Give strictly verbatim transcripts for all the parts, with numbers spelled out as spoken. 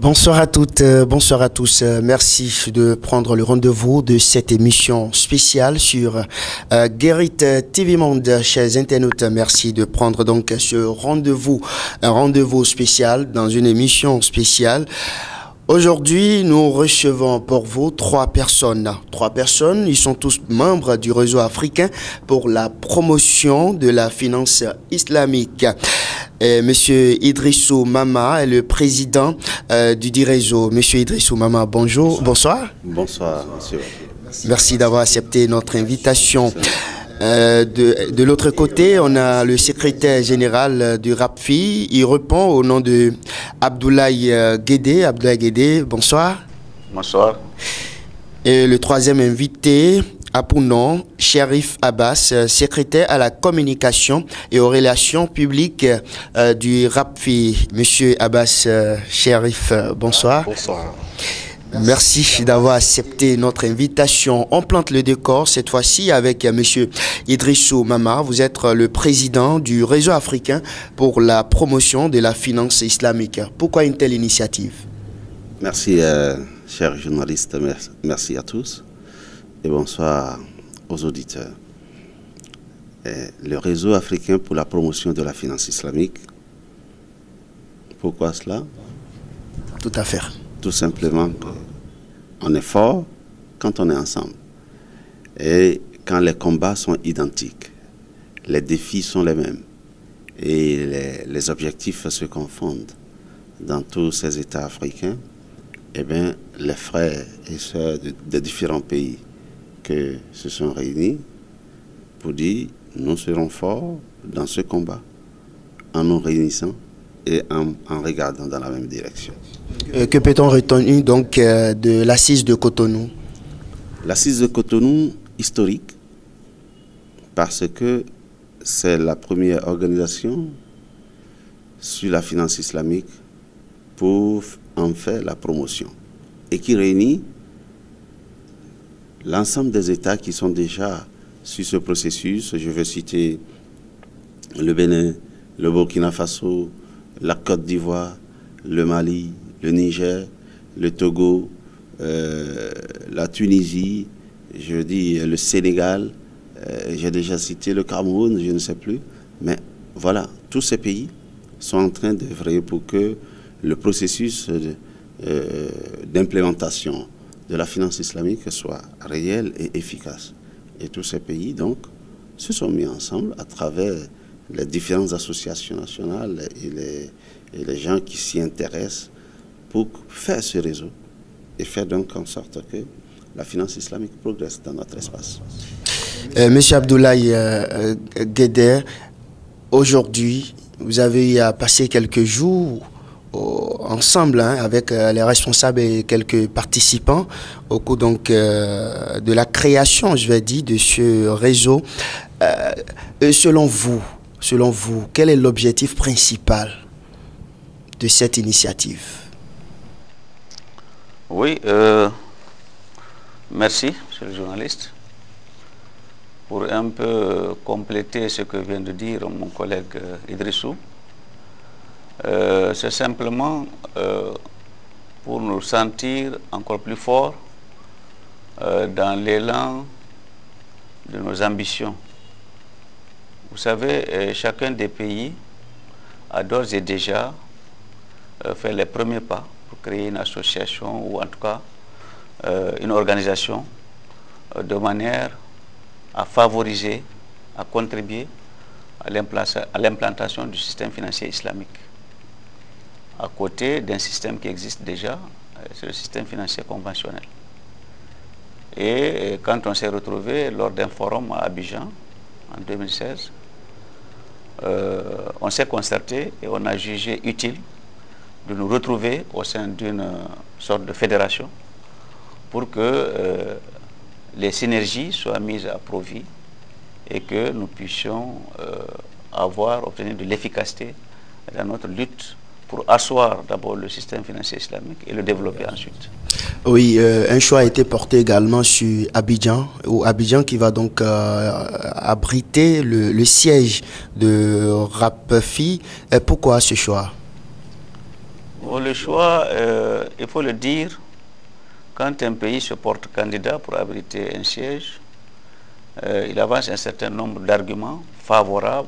Bonsoir à toutes, euh, bonsoir à tous. Euh, merci de prendre le rendez-vous de cette émission spéciale sur euh, Guérit T V Monde. Chers internautes, merci de prendre donc ce rendez-vous, un rendez-vous spécial dans une émission spéciale. Aujourd'hui, nous recevons pour vous trois personnes. Trois personnes, ils sont tous membres du réseau africain pour la promotion de la finance islamique. Et Monsieur Idrissou Mama est le président euh, du dit réseau. Monsieur Idrissou Mama, bonjour, bonsoir. Bonsoir, monsieur. Merci, Merci d'avoir accepté notre invitation. Euh, de de l'autre côté, on a le secrétaire général du RAPFI. Il répond au nom de Abdoulaye Guédé. Abdoulaye Guédé, bonsoir. Bonsoir. Et le troisième invité, Apounon Cherif Abbas, secrétaire à la communication et aux relations publiques euh, du RAPFI. Monsieur Abbas euh, Cherif, euh, bonsoir. Bonsoir. Merci d'avoir accepté notre invitation. On plante le décor cette fois-ci avec M. Idrissou Mama. Vous êtes le président du réseau africain pour la promotion de la finance islamique. Pourquoi une telle initiative? Merci, euh, chers journalistes. Merci, merci à tous et bonsoir aux auditeurs. Et le réseau africain pour la promotion de la finance islamique, pourquoi cela? Tout à fait. Tout simplement, on est fort quand on est ensemble. Et quand les combats sont identiques, les défis sont les mêmes. Et les, les objectifs se confondent dans tous ces États africains. Eh bien, les frères et sœurs de, de différents pays qui se sont réunis pour dire nous serons forts dans ce combat en nous réunissant et en, en regardant dans la même direction. Euh, que peut-on retenir donc euh, de l'assise de Cotonou? L'assise de Cotonou, historique, parce que c'est la première organisation sur la finance islamique pour en faire la promotion et qui réunit l'ensemble des États qui sont déjà sur ce processus. Je vais citer le Bénin, le Burkina Faso, la Côte d'Ivoire, le Mali, le Niger, le Togo, euh, la Tunisie, je dis le Sénégal, euh, j'ai déjà cité le Cameroun, je ne sais plus. Mais voilà, tous ces pays sont en train d'œuvrer pour que le processus d'implémentation de, euh, de la finance islamique soit réel et efficace. Et tous ces pays, donc, se sont mis ensemble à travers les différentes associations nationales et les, et les gens qui s'y intéressent pour faire ce réseau et faire donc en sorte que la finance islamique progresse dans notre espace. Euh, Monsieur Abdoulaye euh, Guédé, aujourd'hui, vous avez eu à passer quelques jours au, ensemble hein, avec euh, les responsables et quelques participants au cours donc, euh, de la création, je vais dire, de ce réseau. Euh, selon vous, selon vous, quel est l'objectif principal de cette initiative? Oui, euh, merci, monsieur le journaliste. Pour un peu compléter ce que vient de dire mon collègue euh, Idrissou, euh, c'est simplement euh, pour nous sentir encore plus forts euh, dans l'élan de nos ambitions. Vous savez, euh, chacun des pays a d'ores et déjà euh, fait les premiers pas pour créer une association ou en tout cas euh, une organisation euh, de manière à favoriser, à contribuer à l'implantation du système financier islamique. À côté d'un système qui existe déjà, c'est le système financier conventionnel. Et quand on s'est retrouvé lors d'un forum à Abidjan en deux mille seize, euh, on s'est concerté et on a jugé utile de nous retrouver au sein d'une sorte de fédération pour que euh, les synergies soient mises à profit et que nous puissions euh, avoir, obtenir de l'efficacité dans notre lutte pour asseoir d'abord le système financier islamique et le développer ensuite. Oui, euh, un choix a été porté également sur Abidjan, ou Abidjan qui va donc euh, abriter le, le siège de RAPFI. Et pourquoi ce choix? Bon, le choix, euh, il faut le dire, quand un pays se porte candidat pour abriter un siège, euh, il avance un certain nombre d'arguments favorables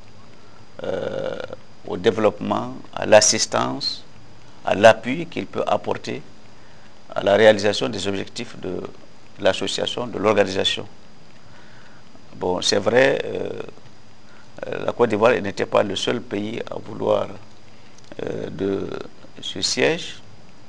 euh, au développement, à l'assistance, à l'appui qu'il peut apporter à la réalisation des objectifs de l'association, de l'organisation. Bon, c'est vrai, euh, la Côte d'Ivoire n'était pas le seul pays à vouloir euh, de ce siège,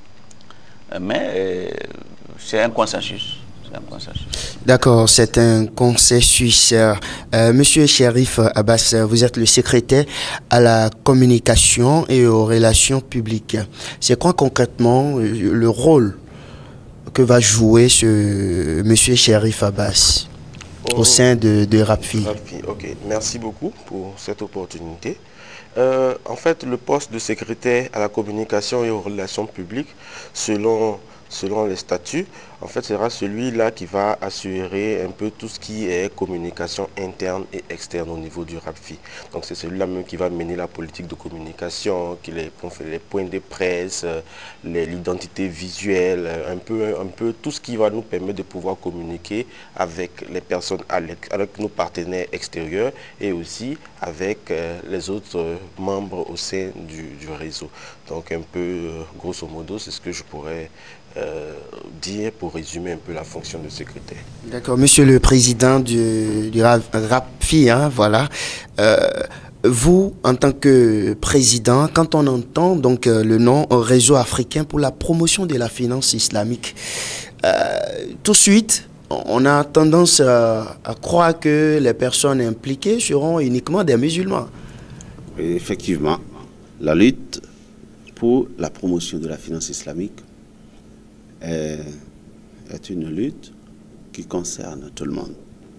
mais euh, c'est un consensus. Un consensus. D'accord, c'est un consensus. Euh, Monsieur Cherif Abbas, vous êtes le secrétaire à la communication et aux relations publiques. C'est quoi concrètement le rôle que va jouer ce Monsieur Cherif Abbas oh, au sein de, de RAPFI? RAPFI, ok. Merci beaucoup pour cette opportunité. Euh, en fait, le poste de secrétaire à la communication et aux relations publiques, selon, selon les statuts, en fait, sera celui-là qui va assurer un peu tout ce qui est communication interne et externe au niveau du RAPFI. Donc, c'est celui-là même qui va mener la politique de communication, qui les, les points de presse, l'identité visuelle, un peu, un peu tout ce qui va nous permettre de pouvoir communiquer avec les personnes, avec nos partenaires extérieurs et aussi avec euh, les autres euh, membres au sein du, du réseau. Donc, un peu, euh, grosso modo, c'est ce que je pourrais Euh, dire pour résumer un peu la fonction de secrétaire. D'accord, Monsieur le Président du, du RAPFI, hein, voilà. Euh, vous, en tant que président, quand on entend donc euh, le nom Réseau africain pour la promotion de la finance islamique, euh, tout de suite, on a tendance à, à croire que les personnes impliquées seront uniquement des musulmans. Effectivement, la lutte pour la promotion de la finance islamique Est, est une lutte qui concerne tout le monde.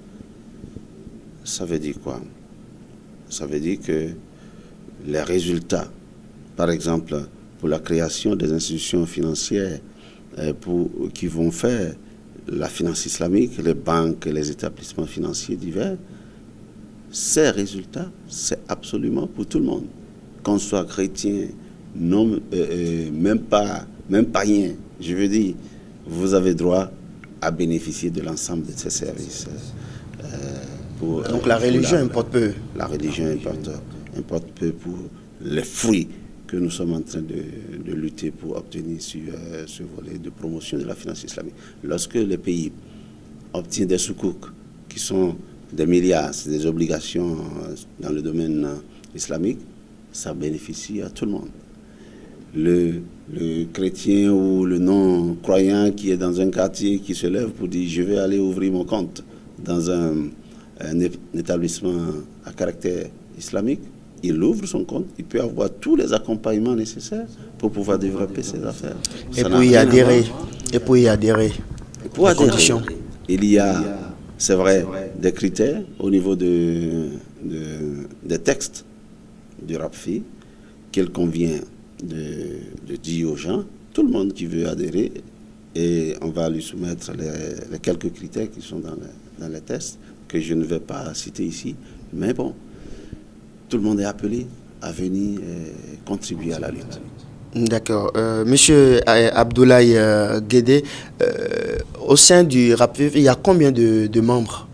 Ça veut dire quoi? Ça veut dire que les résultats, par exemple, pour la création des institutions financières euh, pour, qui vont faire la finance islamique, les banques et les établissements financiers divers, ces résultats, c'est absolument pour tout le monde. Qu'on soit chrétien, non, euh, euh, même pas, même païen, je veux dire, vous avez droit à bénéficier de l'ensemble de ces services. Euh, pour, Donc euh, la religion la, importe peu. La religion importe, importe peu pour les fruits que nous sommes en train de, de lutter pour obtenir sur euh, ce volet de promotion de la finance islamique. Lorsque les pays obtiennent des soukouks qui sont des milliards, c'est des obligations dans le domaine islamique, ça bénéficie à tout le monde. Le, le chrétien ou le non-croyant qui est dans un quartier qui se lève pour dire je vais aller ouvrir mon compte dans un, un établissement à caractère islamique, il ouvre son compte, il peut avoir tous les accompagnements nécessaires pour pouvoir développer ses affaires. Et puis y adhérer. Et puis y adhérer. Et pour adhérer, il y a, c'est vrai, des critères au niveau de, de, des textes du RAPFI qu'il convient De, de dire aux gens, tout le monde qui veut adhérer, et on va lui soumettre les, les quelques critères qui sont dans les, dans les tests, que je ne vais pas citer ici, mais bon, tout le monde est appelé à venir et contribuer à la lutte. D'accord. Euh, Monsieur Abdoulaye euh, Guédé, euh, au sein du RAPFI, il y a combien de, de membres?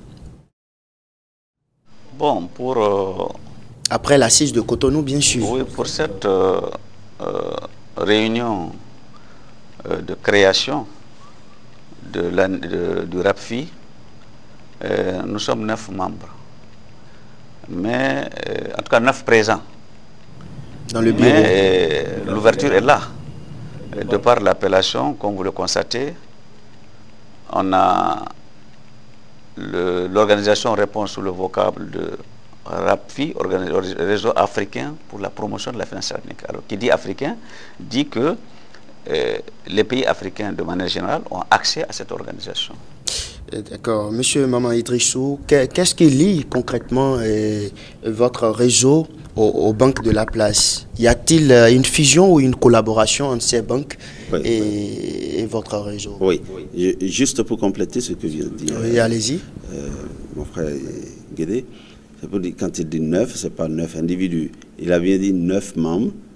Bon, pour... Euh, Après l'assise de Cotonou, bien sûr. Oui, pour cette... Euh, Euh, réunion euh, de création de la, de, du RAPFI, euh, nous sommes neuf membres, mais euh, en tout cas neuf présents. Dans le bureau. Mais euh, l'ouverture est là. De par l'appellation, comme vous le constatez, on a l'organisation répond sous le vocable de RAPFI, Réseau africain pour la promotion de la finance islamique. Alors, qui dit africain, dit que euh, les pays africains, de manière générale, ont accès à cette organisation. D'accord. Monsieur Maman Idrissou, qu'est-ce qui lie concrètement euh, votre réseau aux, aux banques de la place? Y a-t-il une fusion ou une collaboration entre ces banques oui, et, oui. et votre réseau? Oui, juste pour compléter ce que vient de dire. Oui, allez-y. Euh, mon frère Guédé. Quand il dit neuf, ce n'est pas neuf individus. Il a bien dit neuf membres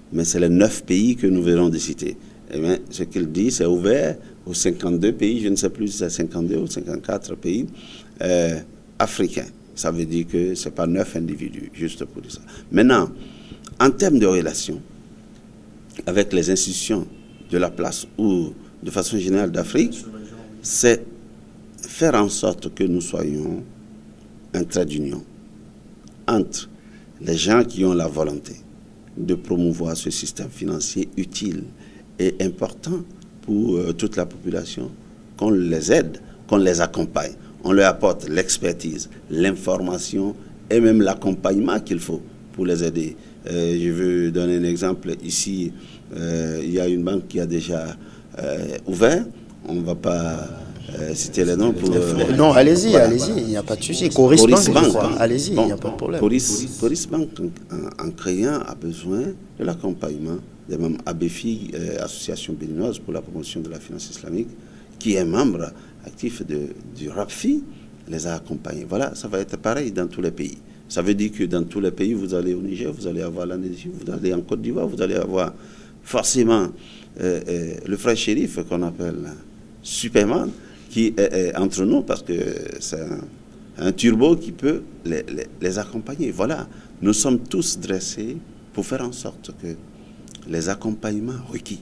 mais c'est les neuf pays que nous venons de citer. Eh bien, ce qu'il dit, c'est ouvert aux cinquante-deux pays, je ne sais plus si c'est cinquante-deux ou cinquante-quatre pays euh, africains. Ça veut dire que ce n'est pas neuf individus, juste pour dire ça. Maintenant, en termes de relations avec les institutions de la place ou de façon générale d'Afrique, c'est faire en sorte que nous soyons un trait d'union entre les gens qui ont la volonté de promouvoir ce système financier utile et important pour euh, toute la population, qu'on les aide, qu'on les accompagne, on leur apporte l'expertise, l'information et même l'accompagnement qu'il faut pour les aider. Euh, je veux donner un exemple. Ici, euh, il y a une banque qui a déjà euh, ouvert. On ne va pas euh, citer les noms pour... Euh, non, allez-y, voilà. allez-y, il n'y a pas de souci. Coris Bank, Bank allez-y, il bon, n'y a pas de problème. Coris, Coris Bank, en, en créant, a besoin de l'accompagnement des membres A B F I, euh, Association béninoise pour la promotion de la finance islamique, qui est membre actif de, du RAPFI, les a accompagnés. Voilà, ça va être pareil dans tous les pays. Ça veut dire que dans tous les pays, vous allez au Niger, vous allez avoir l'Indonésie, vous allez en Côte d'Ivoire, vous allez avoir forcément euh, euh, le frère shérif qu'on appelle Superman, qui est, est entre nous parce que c'est un, un turbo qui peut les, les, les accompagner. Voilà, nous sommes tous dressés pour faire en sorte que les accompagnements requis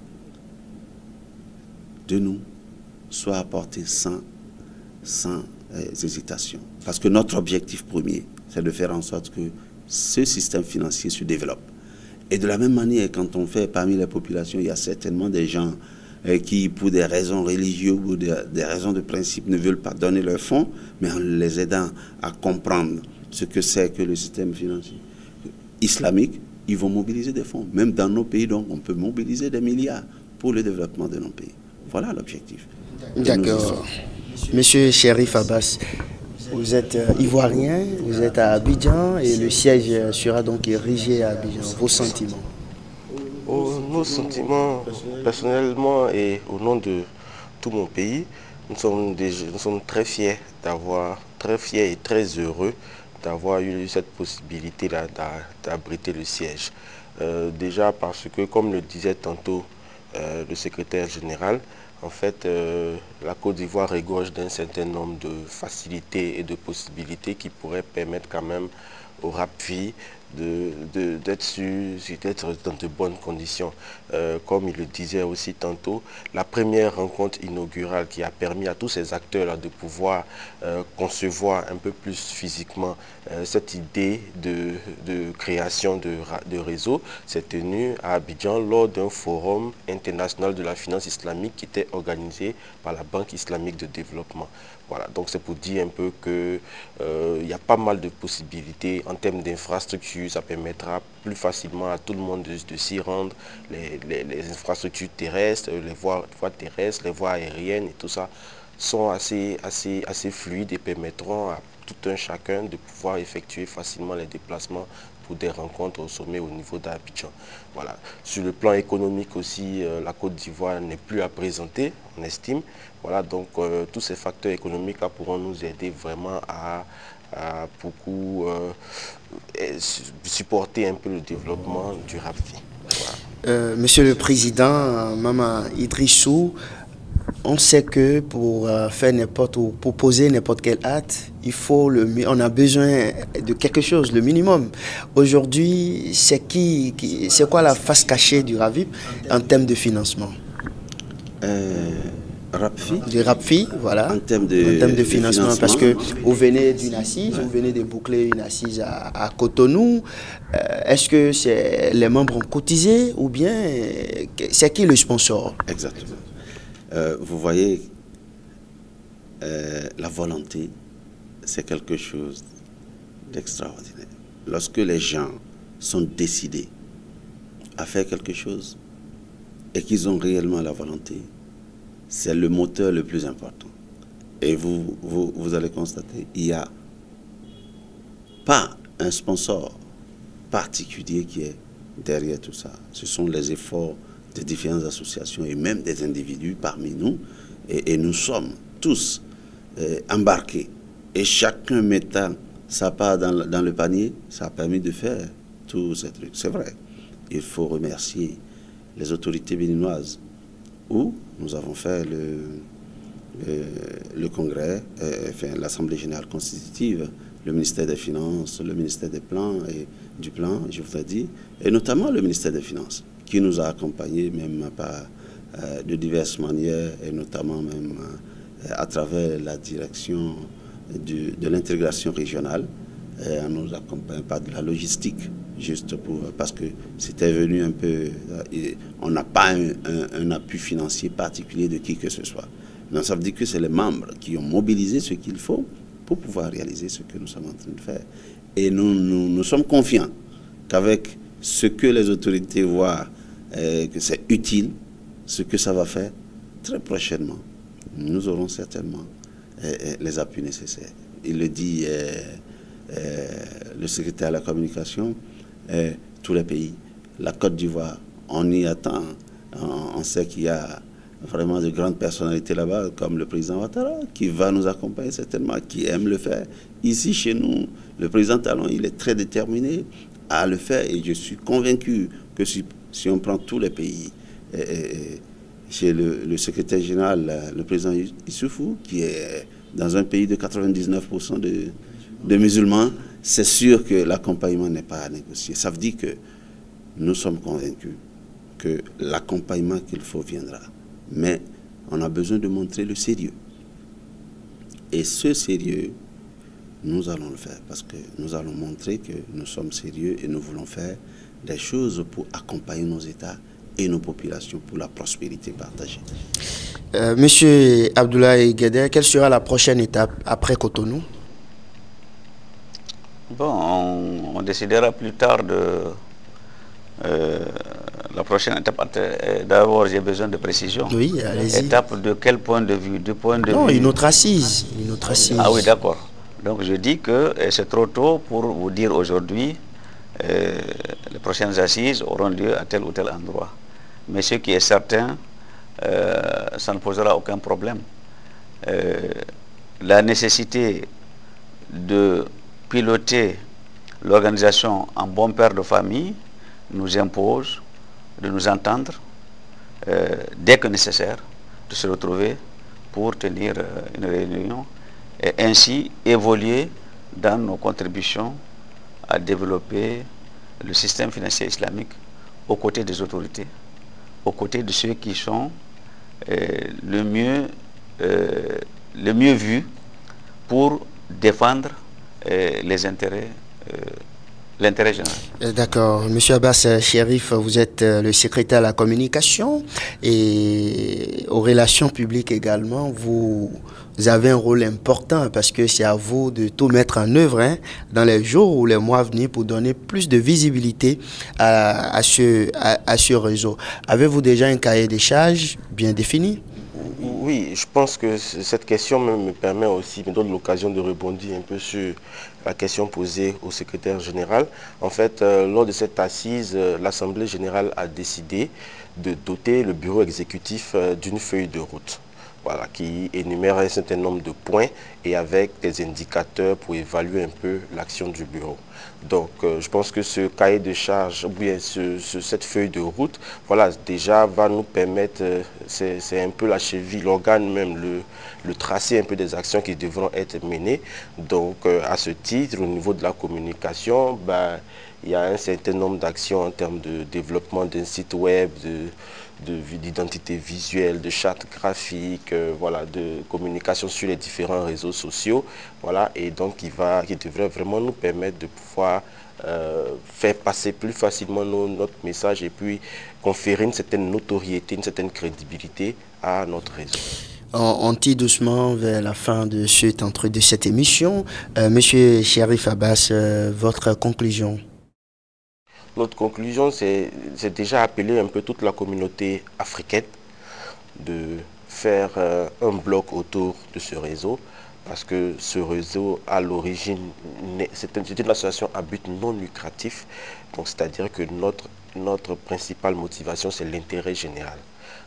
de nous soient apportés sans, sans euh, hésitation. Parce que notre objectif premier, c'est de faire en sorte que ce système financier se développe. Et de la même manière, quand on fait parmi les populations, il y a certainement des gens euh, qui, pour des raisons religieuses ou des, des raisons de principe, ne veulent pas donner leurs fonds, mais en les aidant à comprendre ce que c'est que le système financier islamique, ils vont mobiliser des fonds. Même dans nos pays, donc, on peut mobiliser des milliards pour le développement de nos pays. Voilà l'objectif. D'accord. Monsieur Cherif Abbas, vous êtes euh, ivoirien, vous êtes à Abidjan et le siège sera donc érigé à Abidjan. Vos sentiments? Oh, nos sentiments, personnellement et au nom de tout mon pays, nous sommes, des, nous sommes très fiers d'avoir, très fiers et très heureux d'avoir eu cette possibilité-là d'abriter le siège. Euh, déjà parce que, comme le disait tantôt euh, le secrétaire général, en fait, euh, la Côte d'Ivoire regorge d'un certain nombre de facilités et de possibilités qui pourraient permettre quand même au RAPFI d'être dans de bonnes conditions. Euh, comme il le disait aussi tantôt, la première rencontre inaugurale qui a permis à tous ces acteurs-là de pouvoir euh, concevoir un peu plus physiquement euh, cette idée de, de création de, de réseau s'est tenue à Abidjan lors d'un forum international de la finance islamique qui était organisé par la Banque islamique de développement. Voilà, donc c'est pour dire un peu qu'il euh, y a pas mal de possibilités en termes d'infrastructures. Ça permettra plus facilement à tout le monde de, de s'y rendre. Les, les, les infrastructures terrestres, les voies, les voies terrestres, les voies aériennes et tout ça sont assez, assez, assez fluides et permettront à tout un chacun de pouvoir effectuer facilement les déplacements pour des rencontres au sommet au niveau d'Abidjan. Voilà. Sur le plan économique aussi, euh, la Côte d'Ivoire n'est plus à présenter, on estime. Voilà, donc euh, tous ces facteurs économiques là pourront nous aider vraiment à, à beaucoup euh, supporter un peu le développement du RAPFI. Voilà. Euh, Monsieur le Président, Maman Idrissou, on sait que pour euh, faire n'importe ou pour poser n'importe quel acte, il faut le, on a besoin de quelque chose, le minimum. Aujourd'hui, c'est qui, qui c'est quoi la face cachée du RAVIP en termes de financement? Euh, RAPFI. Du RAPFI, voilà. En termes de, en termes de, de financement, financement, parce que vous venez d'une assise, ouais. vous venez de boucler une assise à, à Cotonou. Euh, Est-ce que c'est les membres ont cotisé ou bien c'est qui le sponsor? Exactement. Euh, vous voyez, euh, la volonté, c'est quelque chose d'extraordinaire. Lorsque les gens sont décidés à faire quelque chose et qu'ils ont réellement la volonté, c'est le moteur le plus important. Et vous, vous, vous allez constater, il n'y a pas un sponsor particulier qui est derrière tout ça. Ce sont les efforts des différentes associations et même des individus parmi nous. Et, et nous sommes tous euh, embarqués. Et chacun mettant sa part dans, dans le panier, ça a permis de faire tous ces trucs. C'est vrai. il faut remercier les autorités béninoises, où nous avons fait le, le, le congrès, euh, enfin, l'Assemblée générale constitutive, le ministère des Finances, le ministère des Plans et du Plan, je vous ai dit, et notamment le ministère des Finances, qui nous a accompagnés même par, euh, de diverses manières, et notamment même euh, à travers la direction du, de l'intégration régionale. Et on nous accompagne par de la logistique, juste pour, parce que c'était venu un peu, on n'a pas un, un, un appui financier particulier de qui que ce soit. Donc ça veut dire que c'est les membres qui ont mobilisé ce qu'il faut pour pouvoir réaliser ce que nous sommes en train de faire. Et nous, nous, nous sommes confiants qu'avec ce que les autorités voient, euh, que c'est utile, ce que ça va faire, très prochainement, nous aurons certainement euh, les appuis nécessaires. Il le dit... Euh, Euh, le secrétaire à la communication, euh, tous les pays, la Côte d'Ivoire, on y attend, on, on sait qu'il y a vraiment de grandes personnalités là-bas, comme le président Ouattara, qui va nous accompagner certainement, qui aime le faire. Ici, chez nous, le président Talon, il est très déterminé à le faire, et je suis convaincu que si, si on prend tous les pays, et, et, chez le, le secrétaire général, le président Issoufou, qui est dans un pays de quatre-vingt-dix-neuf pour cent de de musulmans, c'est sûr que l'accompagnement n'est pas à négocier. Ça veut dire que nous sommes convaincus que l'accompagnement qu'il faut viendra. Mais on a besoin de montrer le sérieux. Et ce sérieux, nous allons le faire parce que nous allons montrer que nous sommes sérieux et nous voulons faire des choses pour accompagner nos États et nos populations pour la prospérité partagée. Euh, Monsieur Abdoulaye Guédé, quelle sera la prochaine étape après Cotonou? Bon, on, on décidera plus tard de euh, la prochaine étape. D'abord, j'ai besoin de précision. Oui, allez-y. Étape de quel point de vue? De point de non, vue... une autre assise. Une autre assise. Ah oui, d'accord. Donc je dis que c'est trop tôt pour vous dire aujourd'hui euh, les prochaines assises auront lieu à tel ou tel endroit. Mais ce qui est certain, euh, ça ne posera aucun problème. Euh, la nécessité de piloter l'organisation en bon père de famille nous impose de nous entendre euh, dès que nécessaire, de se retrouver pour tenir euh, une réunion et ainsi évoluer dans nos contributions à développer le système financier islamique aux côtés des autorités, aux côtés de ceux qui sont euh, le mieux, euh, le mieux vus pour défendre euh, les intérêts, euh, l'intérêt général. D'accord. Monsieur Abbas Chérif, vous êtes le secrétaire à la communication et aux relations publiques également. Vous avez un rôle important parce que c'est à vous de tout mettre en œuvre hein, dans les jours ou les mois à venir pour donner plus de visibilité à, à, ce, à, à ce réseau. Avez-vous déjà un cahier des charges bien défini? Oui, je pense que cette question me permet aussi, me donne l'occasion de rebondir un peu sur la question posée au secrétaire général. En fait, euh, lors de cette assise, euh, l'Assemblée générale a décidé de doter le bureau exécutif euh, d'une feuille de route. Voilà, qui énumère un certain nombre de points et avec des indicateurs pour évaluer un peu l'action du bureau. Donc, euh, je pense que ce cahier de charge, ou bien ce, ce, cette feuille de route, voilà, déjà va nous permettre, euh, c'est un peu la cheville, l'organe même, le, le tracé un peu des actions qui devront être menées. Donc, euh, à ce titre, au niveau de la communication, bah, il y a un certain nombre d'actions en termes de développement d'un site web, de d'identité visuelle, de charte graphique, euh, voilà, de communication sur les différents réseaux sociaux, voilà, et donc qui va, qui devrait vraiment nous permettre de pouvoir euh, faire passer plus facilement nos, notre message et puis conférer une certaine notoriété, une certaine crédibilité à notre réseau. On, on tire doucement vers la fin de, cet entre, de cette émission. Euh, Monsieur Chérif Abbas, euh, votre conclusion? Notre conclusion, c'est déjà appeler un peu toute la communauté africaine de faire euh, un bloc autour de ce réseau, parce que ce réseau, à l'origine, c'est une, une association à but non lucratif, donc c'est-à-dire que notre, notre principale motivation, c'est l'intérêt général.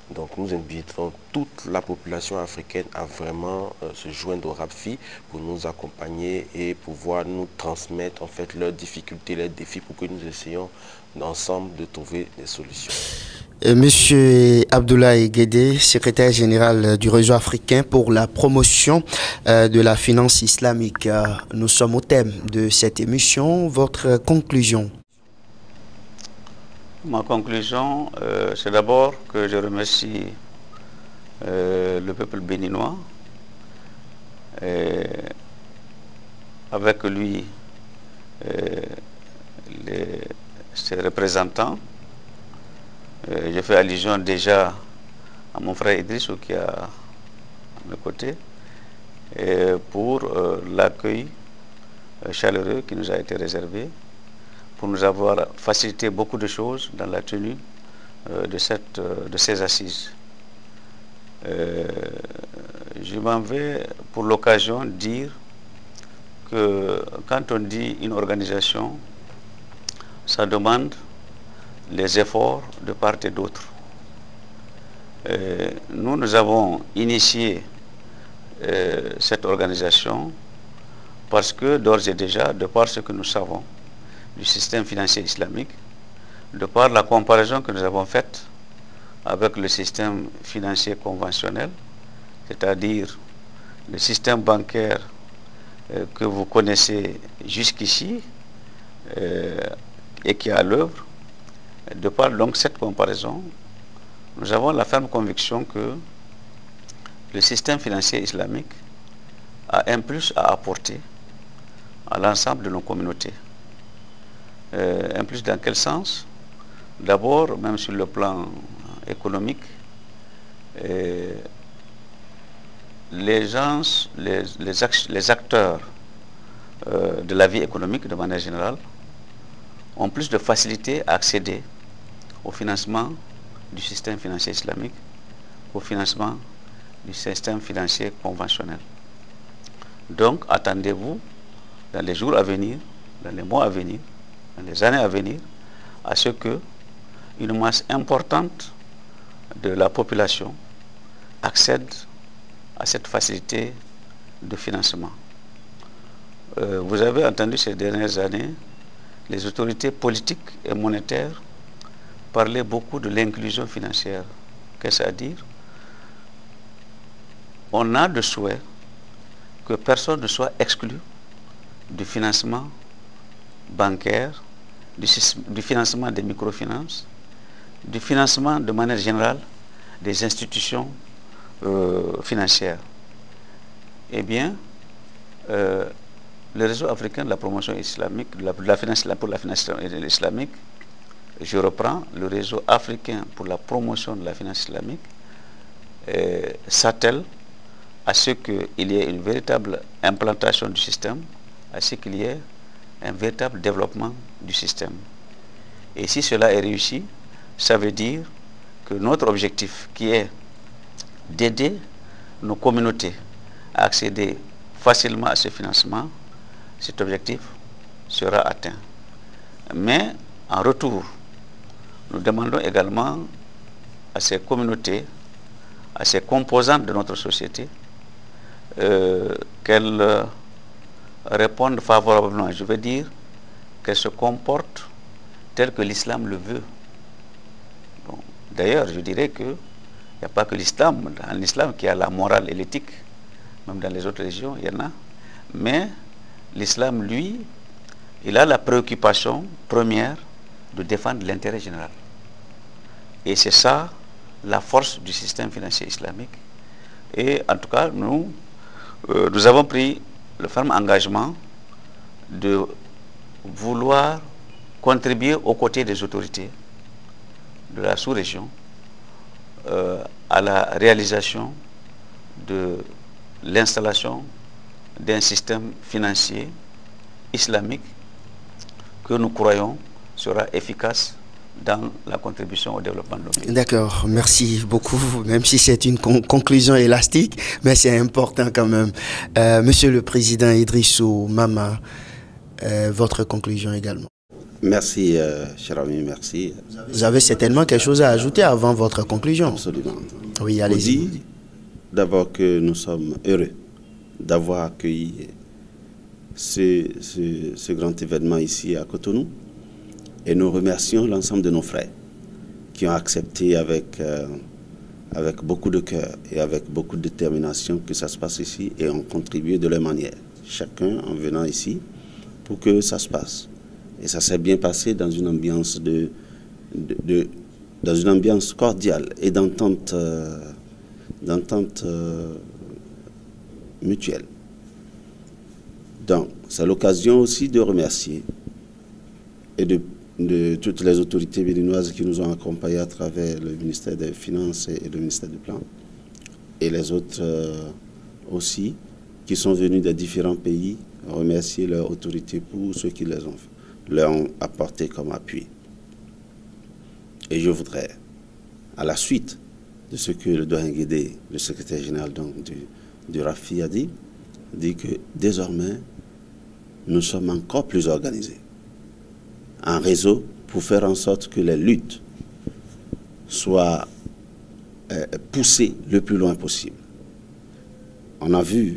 Donc nous invitons toute la population africaine à vraiment euh, se joindre au RAPFI pour nous accompagner et pouvoir nous transmettre en fait leurs difficultés, leurs défis pour que nous essayions ensemble de trouver des solutions. Monsieur Abdoulaye Guédé, secrétaire général du réseau africain pour la promotion euh, de la finance islamique. Euh, nous sommes au thème de cette émission. Votre conclusion? Ma conclusion, euh, c'est d'abord que je remercie euh, le peuple béninois, et avec lui euh, les, ses représentants. Euh, je fais allusion déjà à mon frère Idrissou qui est à mes côtés, et pour euh, l'accueil euh, chaleureux qui nous a été réservé, pour nous avoir facilité beaucoup de choses dans la tenue euh, de, cette, euh, de ces assises. Euh, je m'en vais pour l'occasion dire que quand on dit une organisation, ça demande les efforts de part et d'autre. Euh, nous, nous avons initié euh, cette organisation parce que d'ores et déjà, de par ce que nous savons du système financier islamique, de par la comparaison que nous avons faite avec le système financier conventionnel, c'est-à-dire le système bancaire euh, que vous connaissez jusqu'ici euh, et qui est à l'œuvre. De par donc cette comparaison, nous avons la ferme conviction que le système financier islamique a un plus à apporter à l'ensemble de nos communautés. Euh, un plus dans quel sens? D'abord, même sur le plan économique, euh, les gens, les, les, act les acteurs euh, de la vie économique de manière générale ont plus de facilité à accéder au financement du système financier islamique, au financement du système financier conventionnel. Donc, attendez-vous dans les jours à venir, dans les mois à venir, dans les années à venir, à ce que une masse importante de la population accède à cette facilité de financement. Euh, vous avez entendu ces dernières années les autorités politiques et monétaires parler beaucoup de l'inclusion financière. Qu'est-ce à dire? On a de souhait que personne ne soit exclu du financement bancaire, du, du financement des microfinances, du financement de manière générale des institutions euh, financières. Eh bien, euh, le réseau africain de la promotion islamique, de la, de la finance, pour la finance islamique, je reprends, le réseau africain pour la promotion de la finance islamique, euh, s'attelle à ce qu'il y ait une véritable implantation du système, à ce qu'il y ait un véritable développement du système. Et si cela est réussi, ça veut dire que notre objectif, qui est d'aider nos communautés à accéder facilement à ce financement, cet objectif sera atteint. Mais en retour, nous demandons également à ces communautés, à ces composantes de notre société, euh, qu'elles euh, répondent favorablement. Je veux dire qu'elles se comportent tel que l'islam le veut. Bon, d'ailleurs, je dirais qu'il n'y a pas que l'islam, dans l'islam qui a la morale et l'éthique, même dans les autres régions, il y en a. Mais l'islam, lui, il a la préoccupation première de défendre l'intérêt général. Et c'est ça la force du système financier islamique. Et en tout cas, nous, euh, nous avons pris le ferme engagement de vouloir contribuer aux côtés des autorités de la sous-région euh, à la réalisation de l'installation d'un système financier islamique que nous croyons sera efficace dans la contribution au développement de nos pays. D'accord, merci beaucoup, même si c'est une con conclusion élastique, mais c'est important quand même. Euh, Monsieur le Président Idrissou Mama, euh, votre conclusion également. Merci, euh, cher ami, merci. Vous avez certainement quelque chose à ajouter avant votre conclusion. Absolument. Oui, allez-y. D'abord que nous sommes heureux d'avoir accueilli ce, ce, ce grand événement ici à Cotonou. Et nous remercions l'ensemble de nos frères qui ont accepté avec, euh, avec beaucoup de cœur et avec beaucoup de détermination que ça se passe ici et ont contribué de leur manière, chacun en venant ici pour que ça se passe. Et ça s'est bien passé dans une ambiance, de, de, de dans une ambiance cordiale et d'entente euh, d'entente euh, mutuelle. Donc, c'est l'occasion aussi de remercier et de, de toutes les autorités béninoises qui nous ont accompagnés à travers le ministère des Finances et le ministère du Plan, et les autres euh, aussi, qui sont venus des différents pays, remercier leurs autorités pour ce qu'ils les ont, leur ont apporté comme appui. Et je voudrais, à la suite de ce que le doyen Guédé, le secrétaire général donc, du, du RAFI a dit, dit que désormais, nous sommes encore plus organisés en réseau pour faire en sorte que les luttes soient euh, poussées le plus loin possible. On a vu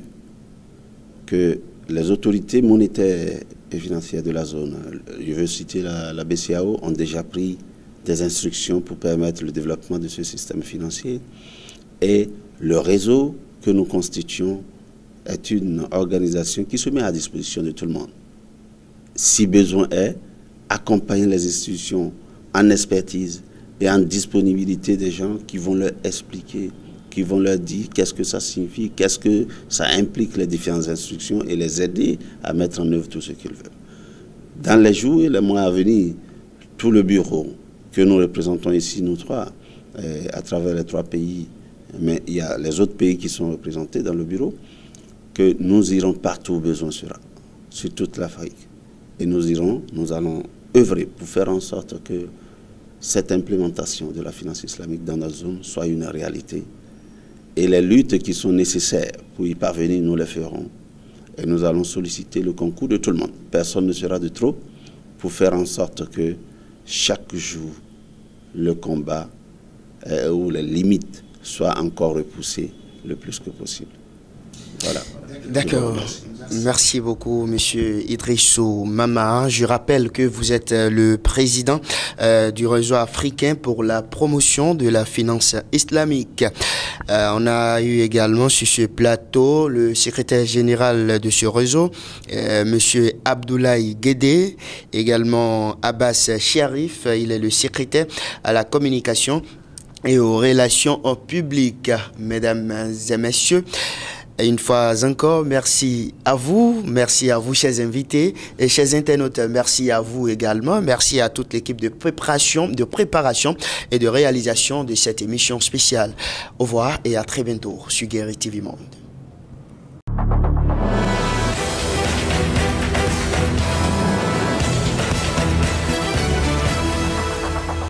que les autorités monétaires et financières de la zone, je veux citer la, la B C A O, ont déjà pris des instructions pour permettre le développement de ce système financier. Et le réseau que nous constituons est une organisation qui se met à disposition de tout le monde. Si besoin est, accompagner les institutions en expertise et en disponibilité des gens qui vont leur expliquer, qui vont leur dire qu'est-ce que ça signifie, qu'est-ce que ça implique les différentes instructions et les aider à mettre en œuvre tout ce qu'ils veulent. Dans les jours et les mois à venir, tout le bureau que nous représentons ici, nous trois, euh, à travers les trois pays, mais il y a les autres pays qui sont représentés dans le bureau, que nous irons partout où besoin sera, sur toute l'Afrique. Et nous irons, nous allons œuvrer pour faire en sorte que cette implémentation de la finance islamique dans notre zone soit une réalité. Et les luttes qui sont nécessaires pour y parvenir, nous les ferons. Et nous allons solliciter le concours de tout le monde. Personne ne sera de trop pour faire en sorte que chaque jour, le combat euh, ou les limites soient encore repoussées le plus que possible. Voilà. D'accord. Merci beaucoup, Monsieur Idrissou Mama. Je rappelle que vous êtes le président euh, du réseau africain pour la promotion de la finance islamique. Euh, on a eu également sur ce plateau le secrétaire général de ce réseau, euh, Monsieur Abdoulaye Guédé, également Abbas Sharif. Il est le secrétaire à la communication et aux relations publiques. Mesdames et messieurs, et une fois encore, merci à vous, merci à vous, chers invités et chers internautes, merci à vous également, merci à toute l'équipe de préparation, de préparation et de réalisation de cette émission spéciale. Au revoir et à très bientôt sur Guéri T V Monde.